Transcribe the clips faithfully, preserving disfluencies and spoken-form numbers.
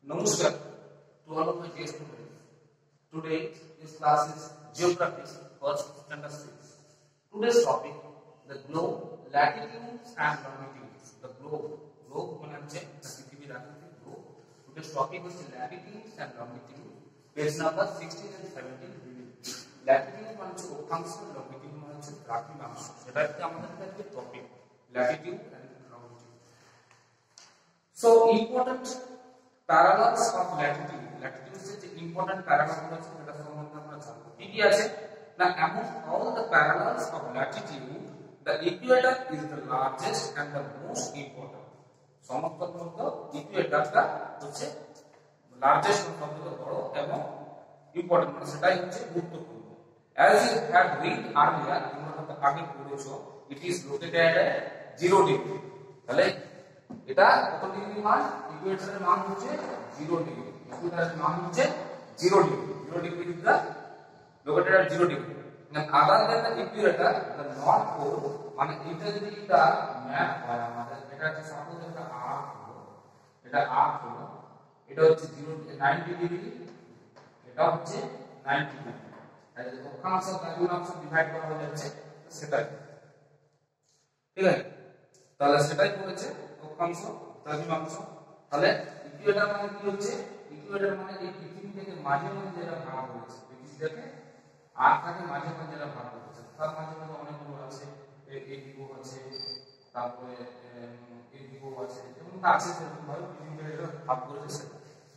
Namaskar to all of my dear students. Today this class is Geography, first standard six. Today's topic, the globe, latitudes and longitudes. The globe, globe মানে হচ্ছে পৃথিবীর আকৃতি globe. Today's topic হচ্ছে latitudes and longitudes. Page number sixteen and seventeen. Latitude মানে হচ্ছে অক্ষাংশ, longitude মানে হচ্ছে দ্রাঘিমাংশ। সেটা হচ্ছে আমাদের কাছে topic, latitude and longitude. So important parallels of latitude. Latitude is the important parallel of the সম্বন্ধে আমরা জানব। কি কি আছে না, among all the parallels of latitude, the equator is the largest and the most important. সমতল মধ্যে ইকুয়েটরটা হচ্ছে লার্জেস্ট, সবথেকে বড় এবং ইম্পর্টেন্ট, মানে সেটাই হচ্ছে গুরুত্বপূর্ণ। As you had read earlier, তোমরা হয়তো আগে পড়েছো, it is located at zero degree. তাহলে এটা কত ডিগ্রি মান? ইকুয়েটরের মান হচ্ছে zero ডিগ্রি। ইকুয়েটরের মান হচ্ছে zero degree. zero degree is the located at zero degree. And other than the equator, the north pole, মানে এটা যদি এটা ম্যাপ হয় আমাদের, এটা হচ্ছে সাপোজ একটা আর্ক হলো, এটা আর্ক হলো, এটা হচ্ছে zero ninety ডিগ্রি, এটা হচ্ছে ninety ডিগ্রি। আর যদি অক্ষাংশ দ্রাঘিমাংশ ডিভাইড করা হয়ে যাচ্ছে সেটাই, ঠিক আছে? তাহলে সেটাই করেছে অক্ষাংশ দ্রাঘিমাংশ। তাহলে ইকুয়েটর মানে কি হচ্ছে? ইকুয়েটর মানে এই পৃথিবী থেকে মাঝে মাঝে যেটা ভাগ হয়েছে, পৃথিবী থেকে আর্কটাকে মাঝে মাঝে যেটা ভাগ হয়েছে, তার মাঝে মাঝে অনেকগুলো আছে, এই দিকও আছে, তারপরে এই দিকও আছে, এবং আছে সেরকম ভাবে পৃথিবী থেকে এটা ভাগ করেছে সেটা।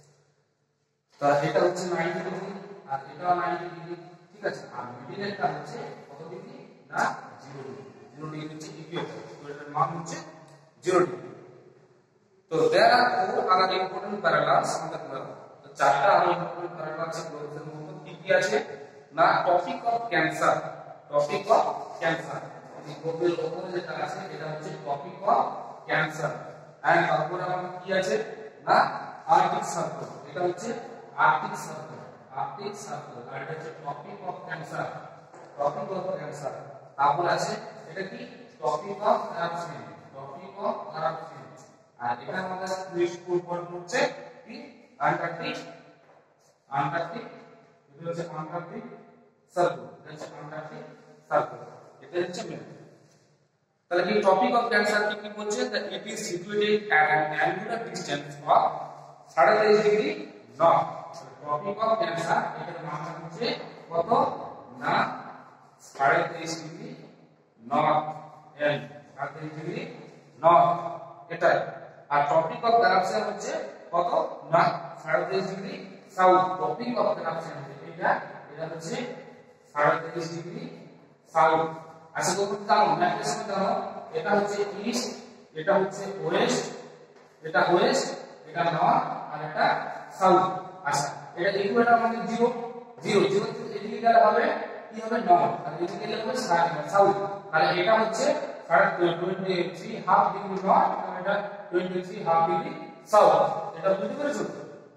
তা এটা হচ্ছে ninety ডিগ্রি আর এটাও ninety ডিগ্রি, ঠিক আছে? আর মিডলেরটা হচ্ছে কত ডিগ্রি না zero ডিগ্রি। zero ডিগ্রি হচ্ছে ইকুয়েটর, ইকুয়েটরের মান হচ্ছে zero ডিগ্রি। তো there are four other important parallels on the globe. তো চারটা আরো ইম্পর্টেন্ট প্যারালালস গ্লোবের মধ্যে কি কি আছে না, tropic of Cancer, tropic of Cancer, এই গ্লোবের উপরে যেটা আছে এটা হচ্ছে টপিক অফ ক্যান্সার। এন্ড তারপরে আমাদের কি আছে না, আর্কটিক সার্কেল, এটা হচ্ছে আর্কটিক সার্কেল, আর্কটিক সার্কেল। আর এটা হচ্ছে tropic of Cancer, tropic of Cancer. তারপর আছে এটা কি, টপিক অফ এরাপশন, টপিক অফ এরাপশন। আর এটা আমাদের স্কুল পড়তে হচ্ছে কি, আন্টার্কটিক, আন্টার্কটিক, এটা হচ্ছে আন্টার্কটিক সার্কেল, এটা হচ্ছে আন্টার্কটিক সার্কেল, এটা হচ্ছে মেন। তাহলে কি টপিক অফ ক্যান্সার কি কি বলছে? That it is situated at an angular distance of সাড়ে তেইশ degree north. Tropic of Cancer এটার মান হচ্ছে কত না সাড়ে তেইশ ডিগ্রি নর্থ, এন্ড সাড়ে তেইশ ডিগ্রি নর্থ এটাই। আর টপিক অফ এরাপশন হচ্ছে কত না সাড়ে তেইশ ডিগ্রি সাউথ। টপিক অফ এরাপশন এটা এটা হচ্ছে সাড়ে তেইশ ডিগ্রি সাউথ। আচ্ছা তোমরা জানো ম্যাপের সময় জানো এটা হচ্ছে ইস্ট, এটা হচ্ছে ওয়েস্ট, এটা ওয়েস্ট, এটা নর্থ আর এটা সাউথ। আচ্ছা এটা ইকুয়েটর মানে জিরো, জিরো জিরো এদিকে গেলে হবে কি হবে নর্থ, আর এদিকে গেলে হবে সাউথ। তাহলে এটা হচ্ছে সাড়ে তেইশ হাফ ডিগ্রি নর্থ আর এটা তেইশ হাফ ডিগ্রি সাউথ। এটা বুঝতে পেরেছো?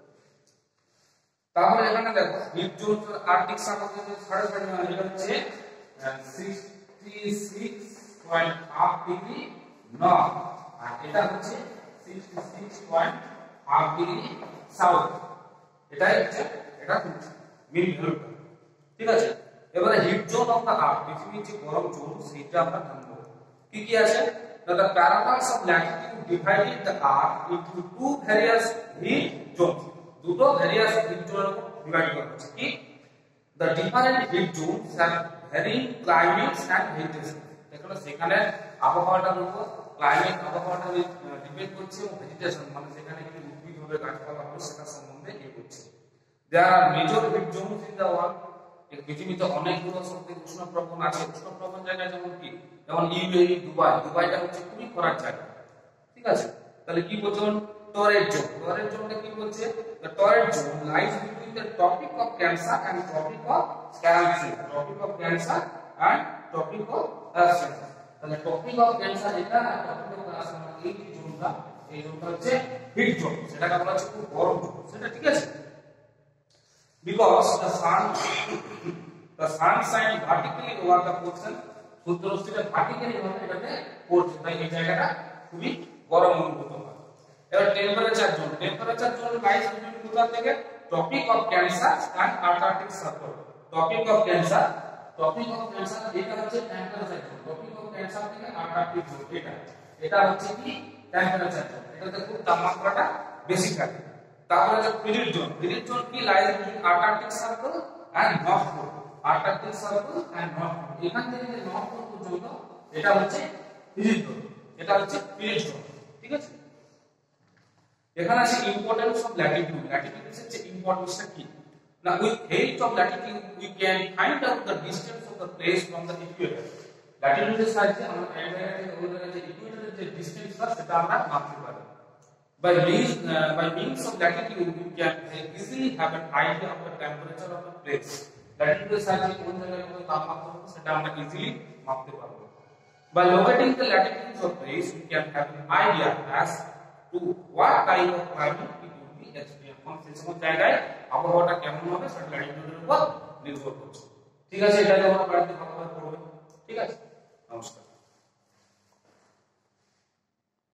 তাহলে এখানে দেখো হিট জোন আর্কটিক সার্কেল থেকে সাড়ে সাড়ে মানে এটা হচ্ছে sixty-six point five degree north আর এটা হচ্ছে sixty-six point five degree south. এটাই হচ্ছে এটা মিড ভ্যালুটা, ঠিক আছে? এবারে heat zone of the earth, পৃথিবীর যে গরম জোন সেটা আমরা জানবো কি কি আছে। The parallels of latitude divided the earth into two various heat zones. দুটো various heat zone ডিভাইড করা হচ্ছে। কি the different heat zones have varying climates and vegetation. দেখো সেখানে আবহাওয়াটার উপর ক্লাইমেট, আবহাওয়াটা ডিপেন্ড করছে এবং ভেজিটেশন মানে সেখানে কি উদ্ভিদ হবে, গাছপালা হবে সেটা সম্বন্ধে এ করছে। There are major heat zones in the world. এই পৃথিবীতে অনেকগুলো সবথেকে উষ্ণপ্রবণ আছে। উষ্ণপ্রবণ জায়গা যেমন কি, যেমন ইউএই, দুবাই, দুবাইটা হচ্ছে খুবই খরার জায়গা, ঠিক আছে? তাহলে কি বলছে টরেড জোন, টরেড জোনটা কি বলছে? the torrid zone lies between the tropic of Cancer and tropic of Cancer, tropic of Cancer and tropic of Cancer। তাহলে tropic of Cancer এটা আর tropic of Cancer এই জোনটা, এই জোনটা হচ্ছে হিট জোন, সেটাকে বলা হচ্ছে খুব গরম জোন, সেটা ঠিক আছে? Because the sun the sun shines vertically over the portion, সূর্যরশ্মিটা ভার্টিক্যালি ভাবে এটাতে পড়ছে, তাই এই জায়গাটা খুবই গরম অনুভূত হয়। এবার temperature zone, temperature zone lies between কোথা থেকে tropic of Cancer and Antarctic circle. Tropic of Cancer, tropic of Cancer এটা হচ্ছে temperature zone, tropic of Cancer থেকে আন্টার্কটিক জোন এটা এটা হচ্ছে কি টেম্পারেচার জোন, এটাতে খুব তাপমাত্রাটা বেশি থাকে। তারপরে যে ফ্রিজিড জোন, ফ্রিজিড জোন কি lies between Antarctic circle and north pole, Antarctic circle and north pole, এখান থেকে নর্থ পোল পর্যন্ত এটা হচ্ছে ফ্রিজিড জোন, এটা হচ্ছে ফ্রিজিড জোন। ঠিক আছে, এখানে আছে ইম্পর্টেন্স অফ ল্যাটিটিউড, ল্যাটিটিউড এর ইম্পর্টেন্সটা কি না, with help of latitude we can find out the distance of the place from the equator. ল্যাটিটিউডের সাহায্যে আমরা এক জায়গা থেকে অন্য জায়গায় যে ইকুয়েটরের যে ডিসটেন্সটা সেটা আমরা মাপতে পারি। By means uh, by means of latitude we can easily have an idea of the temperature of the place. Latitude এর সাহায্যে কোন জায়গায় কত তাপমাত্রা হবে সেটা আমরা ইজিলি মাপতে পারবো। By locating the latitudes of place we can have an idea as to what type of climate it will be experienced. কোন সেই জায়গায় আবহাওয়াটা কেমন হবে সেটা ল্যাটিটিউডের উপর নির্ভর করছে। ঠিক আছে, এটা তোমরা বাড়িতে ভালোভাবে পড়বে। ঠিক আছে, নমস্কার।